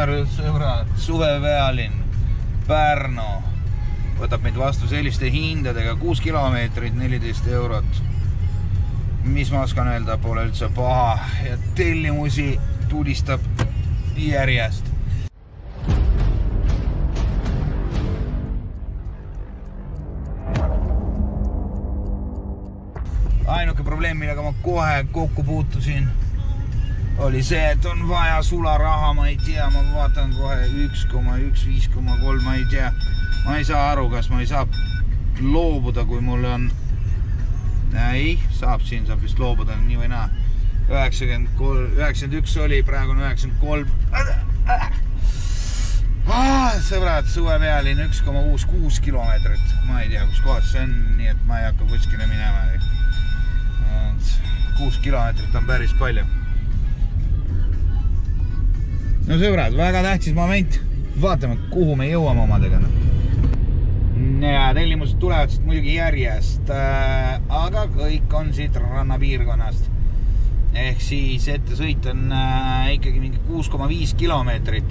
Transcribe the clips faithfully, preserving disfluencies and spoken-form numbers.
Maarju, sõbrad, suvepealinn, Pärnu. Võtab meid vastu selliste hindadega, kuus kilomeetrit, neliteist eurot. Mis ma oskan öelda, pole üldse paha ja tellimusi tulistab järjest. Ainuke probleem, millega ma kohe kokku puutusin, oli see, et on vaja sularaha, ma ei tea, ma vaatan kohe üks koma üks, viis koma kolm, ma ei tea. Ma ei saa aru, kas ma ei saa loobuda, kui mul on... Ei, saab, siin saab vist loobuda nii või naa. üheksakümmend üks oli, praegu on üheksakümmend kolm. Ah, sõbrad, suvepealinn üks koma kuus kilomeetrit. Ma ei tea, kus kohas see on, nii et ma ei hakka kuskile minema. kuus kilomeetrit on päris palju. No sõbrad, väga tähtis moment. Vaatame, kuhu me jõuame omadega. Ja tellimused tulevad siit muidugi järjest, aga kõik on siit rannapiirkonnast. Ehk siis ette sõit on ikkagi mingi kuus koma viis kilomeetrit.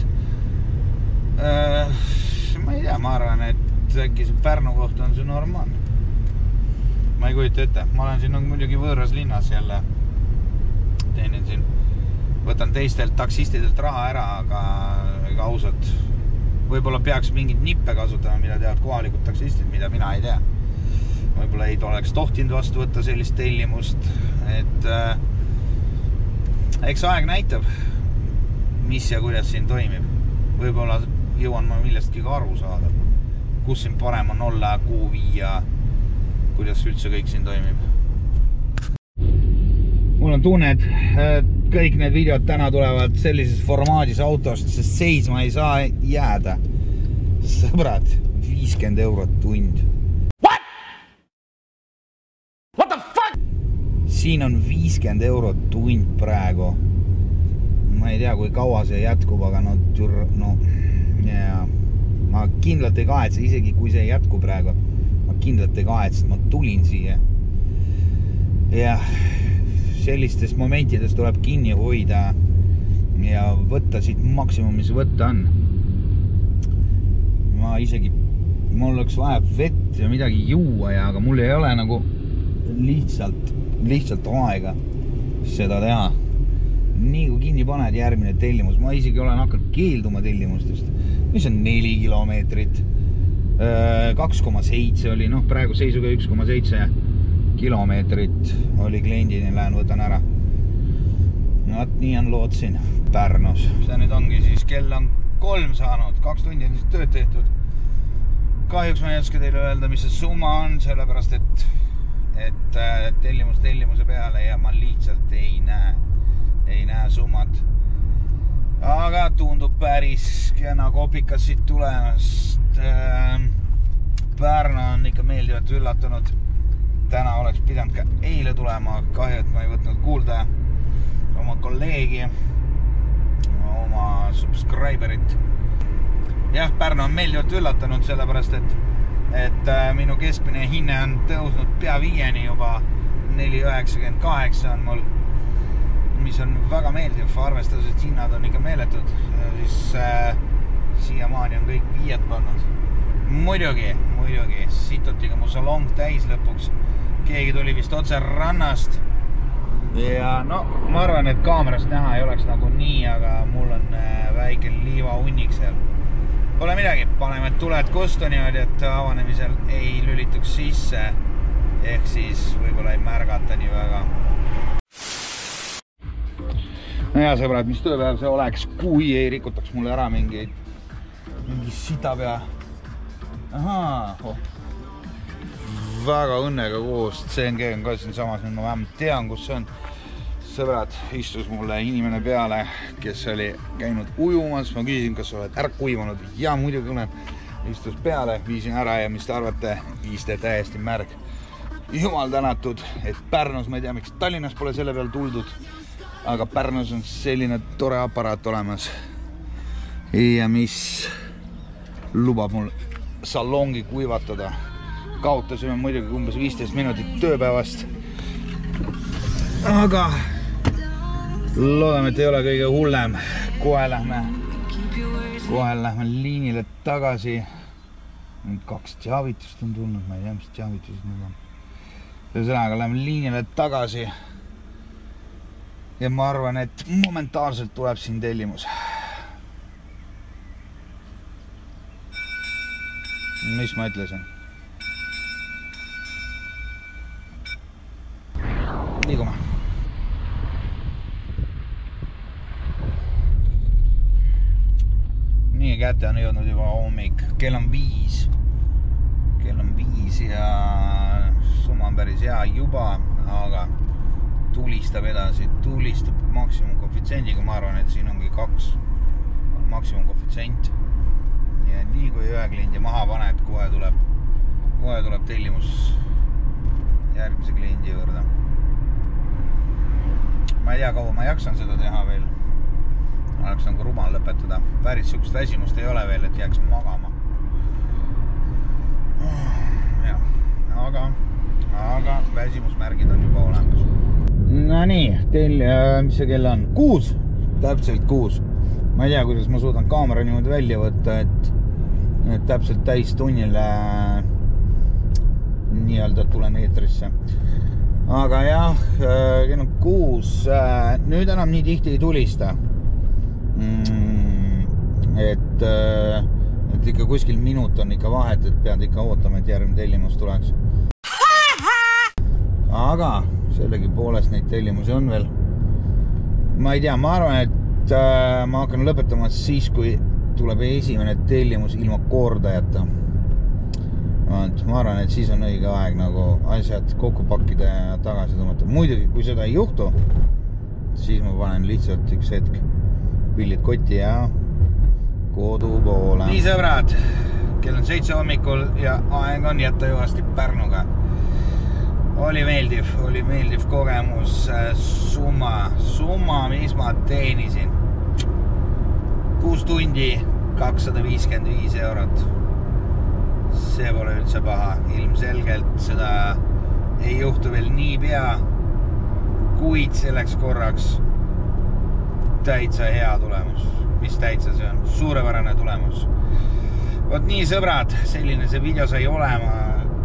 Ma ei tea, ma arvan, et äkki see Pärnu kohta on see normaalne. Ma ei kujuta ette. Ma olen siin muidugi võõras linnas jälle. Teenin siin. Võtan teistelt taksistidelt raha ära, aga ega ausalt. Võib-olla peaks mingid nippe kasutama, mida teavad kohalikud taksistid, mida mina ei tea. Võib-olla ei oleks tohtinud vastu võtta sellist tellimust. Et äh, eks aeg näitab, mis ja kuidas siin toimib. Võib-olla jõuan ma millestki ka aru saada. Kus siin parem on olla, kuhu viia, kuidas üldse kõik siin toimib. Mul on tunne, et kõik need videod täna tulevad sellises formaadis autost, sest seisma ei saa jääda. Sõbrad, viiskümmend eurot tund. What? What the fuck? Siin on viiskümmend eurot tund praegu. Ma ei tea, kui kaua see jätkub, aga no, no ja, ma kindlalt ei kahetse, isegi kui see jätkub praegu. Ma kindlalt ei kahetse, ma tulin siia. Ja sellistes momentides tuleb kinni hoida ja võtta siit maksimum, mis võtta on. Ma isegi, mul oleks vaja vett ja midagi juua, ja, aga mul ei ole nagu lihtsalt, lihtsalt aega seda teha. Nii kui kinni paned järgmine tellimus, ma isegi olen hakanud keelduma tellimustest, mis on neli kilomeetrit, kaks koma seitse oli, noh praegu seisuga üks koma seitse kilomeetrit oli kliendini, lähen võtan ära. No, nii on lood siin Pärnus. See nüüd ongi siis, kell on kolm saanud, kaks tundi on siis tööd tehtud. Kahjuks ma ei oska teile öelda, mis see summa on, sellepärast, et, et tellimus tellimuse peale ja ma lihtsalt ei näe, ei näe summat. Aga tundub päris kena kopikas siit tulemast. Pärnu on ikka meeldivalt üllatunud. Täna oleks pidanud ka eile tulema, kahju, et ma ei võtnud kuulda oma kolleegi, oma subscriberit. Jah, Pärnu on meeldivalt üllatanud, sellepärast, et, et minu keskmine hinne on tõusnud pea viieni juba, neli üheksakümmend kaheksa on mul, mis on väga meeldiv, arvestades, et hinnad on ikka meeletud, siis äh, siiamaani on kõik viied pannud. Muidugi, muidugi, situtiga mu salong täis lõpuks. Keegi tuli vist otse rannast. Ja no, ma arvan, et kaamerast näha ei oleks nagu nii, aga mul on väike liiva hunnik seal. Pole midagi, paneme tuled kostu niimoodi, et avanemisel ei lülituks sisse. Ehk siis võib-olla ei märgata nii väga. No ja sõbrad, mis tööpäev see oleks, kui ei rikutaks mulle ära mingi, mingi sita pea. Ahaa, oh. Väga õnnega koos, C N G on ka siin samas, nüüd ma vähemalt tean, kus see on. Sõbrad, istus mulle inimene peale, kes oli käinud ujumas, ma küsisin, kas oled ära kuivanud, ja muidugi olen, istus peale, viisin ära ja mis te arvate, viiste täiesti märg. Jumal tänatud, et Pärnus, ma ei tea, miks Tallinnas pole selle peal tuldud, aga Pärnus on selline tore aparaat olemas ja mis lubab mul salongi kuivatada. Kaotasime muidugi umbes viisteist minutit tööpäevast. Aga loodame, et ei ole kõige hullem. Kohe lähme kohe lähme liinile tagasi. Nüüd kaks teavitust on tulnud, ma ei tea, mis teavitused nüüd on. Ühesõnaga, lähme liinile tagasi. Ja ma arvan, et momentaalselt tuleb siin tellimus. Mis ma ütlesin? Liigume. Nii, kätte on jõudnud juba hommik. Kell on viis. Kell on viis ja summa on päris hea juba, aga tulistab edasi. Tulistab maksimumkoefitsiendiga. Ma arvan, et siin ongi kaks maksimumkoefitsient. Ja nii kui ühe kliendi maha paned, kohe tuleb, kohe tuleb tellimus järgmise kliendi juurde. Ma ei tea, kaua ma jaksan seda teha veel. Oleks nagu rumal lõpetada. Päris sukust väsimust ei ole veel, et jääks magama. Ja, aga, aga väsimusmärgid on juba olemas. No nii, teil, mis see kell on? Kuus, täpselt kuus. Ma ei tea, kuidas ma suudan kaamera niimoodi välja võtta, et, et täpselt täis tunnile nii-öelda tulen eetrisse. Aga jah, kell on kuus. Nüüd enam nii tihti ei tulista. Et, et ikka kuskil minut on ikka vahet, et pead ikka ootama, et järgmine tellimus tuleks. Aga sellegi poolest neid tellimusi on veel. Ma ei tea, ma arvan, et ma hakkan lõpetama siis, kui tuleb esimene tellimus ilma kordajata. Ma arvan, et siis on õige aeg nagu asjad kokku pakkida ja tagasi tõmmata. Muidugi, kui seda ei juhtu, siis ma panen lihtsalt üks hetk pillid kotti ja kodu poole. Nii sõbrad, kell on seitse hommikul ja aeg on jätta juhasti Pärnuga. Oli meeldiv, oli meeldiv kogemus. Summa, summa, mis ma teenisin. Kuus tundi, kakssada viiskümmend viis eurot. See pole üldse paha. Ilmselgelt seda ei juhtu veel nii pea, kuid selleks korraks täitsa hea tulemus. Mis täitsa see on? Suurepärane tulemus. Vot nii, sõbrad, selline see video sai olema.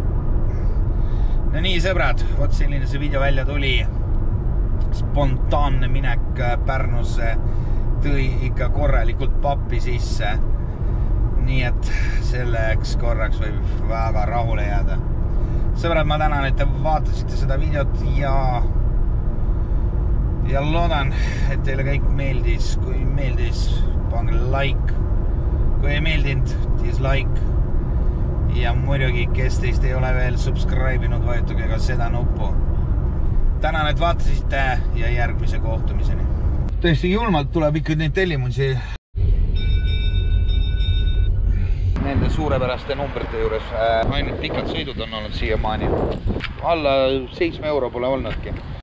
No nii, sõbrad, vot selline see video välja tuli. Spontaanne minek Pärnusse tõi ikka korralikult pappi sisse. Nii et selleks korraks võib väga rahule jääda. Sõbrad, ma tänan, et te vaatasite seda videot ja ja loodan, et teile kõik meeldis. Kui meeldis, pange like. Kui ei meeldinud, dislike. Ja muidugi, kes teist ei ole veel subscribe'inud, vajutage ka seda nuppu. Tänan, et vaatasite ja järgmise kohtumiseni. Tõesti julmalt tuleb ikka neid tellimusi nende suurepäraste numbrite juures. Ainult pikad sõidud on olnud siiamaani. Alla seitsme euro pole olnudki.